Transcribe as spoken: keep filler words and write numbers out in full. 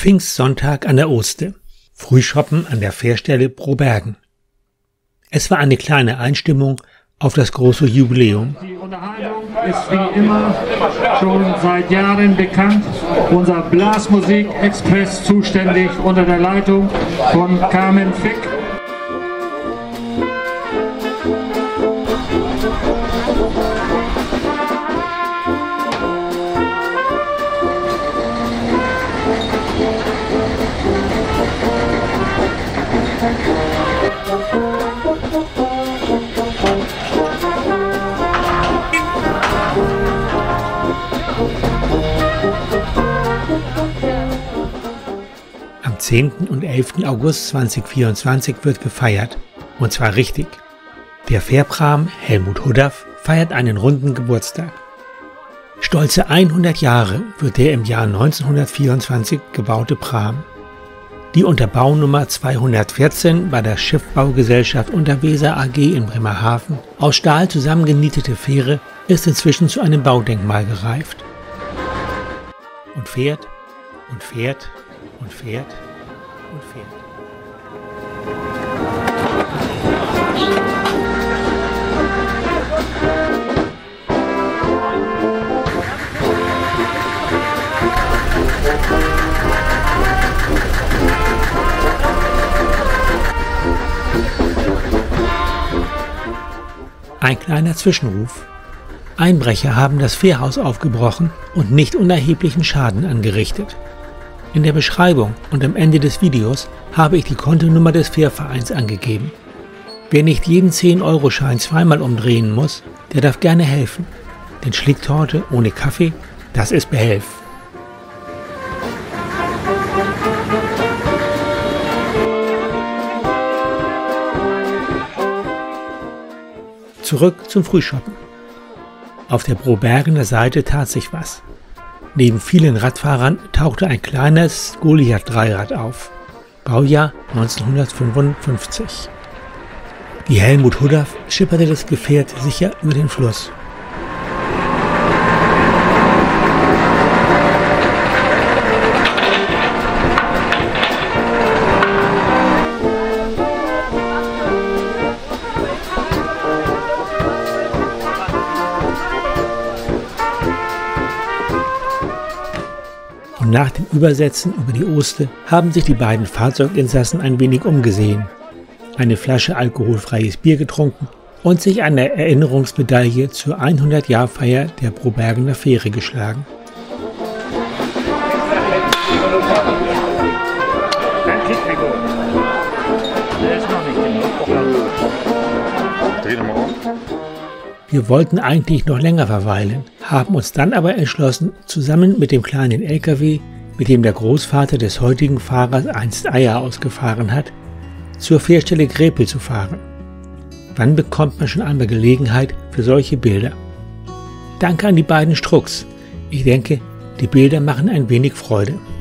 Pfingstsonntag an der Oste. Frühschoppen an der Fährstelle Brobergen. Es war eine kleine Einstimmung auf das große Jubiläum. Die Unterhaltung ist wie immer schon seit Jahren bekannt. Unser Blasmusik-Express zuständig unter der Leitung von Carmen Fick. Am zehnten und elften August zweitausendvierundzwanzig wird gefeiert, und zwar richtig. Der Fährprahm Helmut Huddaff feiert einen runden Geburtstag. Stolze hundert Jahre wird der im Jahr neunzehnhundertvierundzwanzig gebaute Pram. Die unter Baunummer zweihundertvierzehn bei der Schiffbaugesellschaft Unterweser A G in Bremerhaven aus Stahl zusammengenietete Fähre ist inzwischen zu einem Baudenkmal gereift. Und fährt und fährt und fährt und fährt. Ein kleiner Zwischenruf. Einbrecher haben das Fährhaus aufgebrochen und nicht unerheblichen Schaden angerichtet. In der Beschreibung und am Ende des Videos habe ich die Kontonummer des Fährvereins angegeben. Wer nicht jeden zehn-Euro-Schein zweimal umdrehen muss, der darf gerne helfen. Denn Schlicktorte ohne Kaffee, das ist Behelf. Zurück zum Frühschoppen. Auf der Brobergener Seite tat sich was. Neben vielen Radfahrern tauchte ein kleines Goliath-Dreirad auf. Baujahr neunzehnhundertfünfundfünfzig. Die Helmut Huddaff schipperte das Gefährt sicher über den Fluss. Und nach dem Übersetzen über die Oste haben sich die beiden Fahrzeuginsassen ein wenig umgesehen, eine Flasche alkoholfreies Bier getrunken und sich eine Erinnerungsmedaille zur hundert-Jahr-Feier der Brobergener Fähre geschlagen. Wir wollten eigentlich noch länger verweilen, haben uns dann aber entschlossen, zusammen mit dem kleinen L K W, mit dem der Großvater des heutigen Fahrers einst Eier ausgefahren hat, zur Fährstelle Grepel zu fahren. Wann bekommt man schon einmal Gelegenheit für solche Bilder? Danke an die beiden Strux. Ich denke, die Bilder machen ein wenig Freude.